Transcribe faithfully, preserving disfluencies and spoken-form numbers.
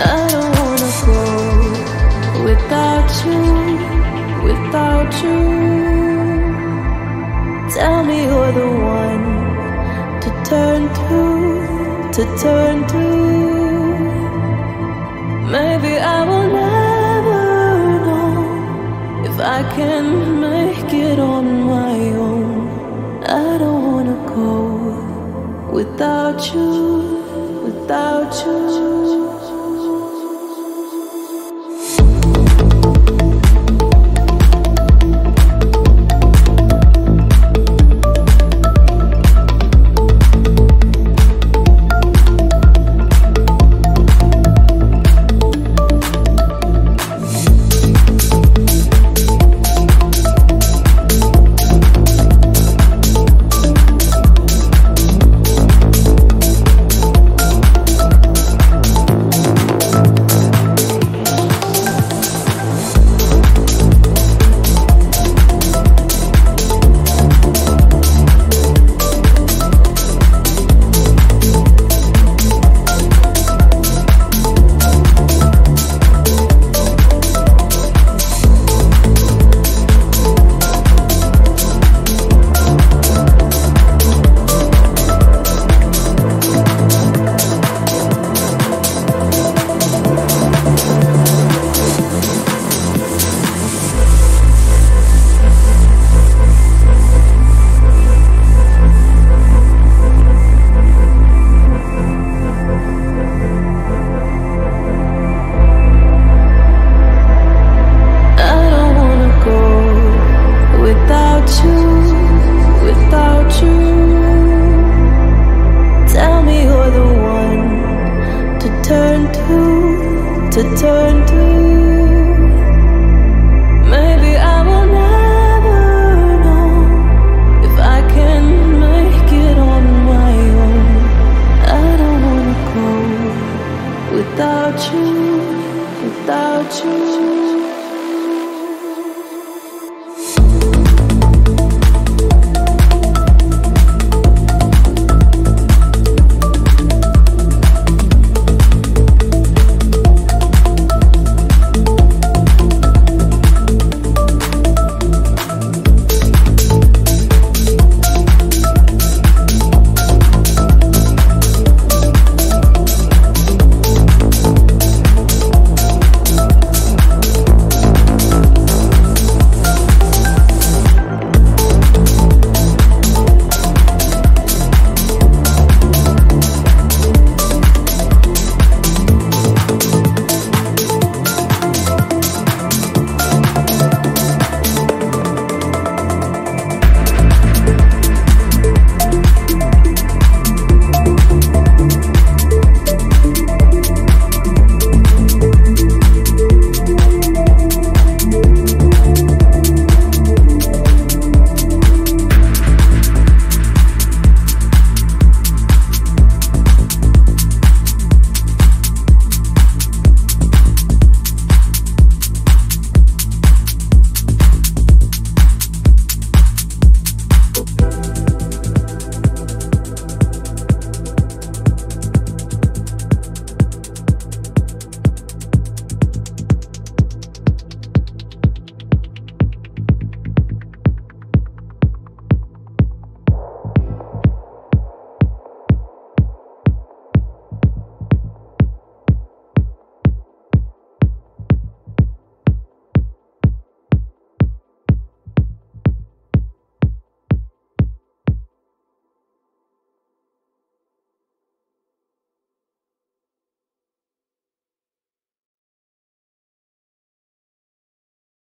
I don't wanna go without you, without you. Tell me you're the one to turn to, to turn to. Maybe I will never know if I can make it on my own. I don't wanna go without you, without you. To turn to. Maybe I will never know if I can make it on my own. I don't wanna go without you, without you.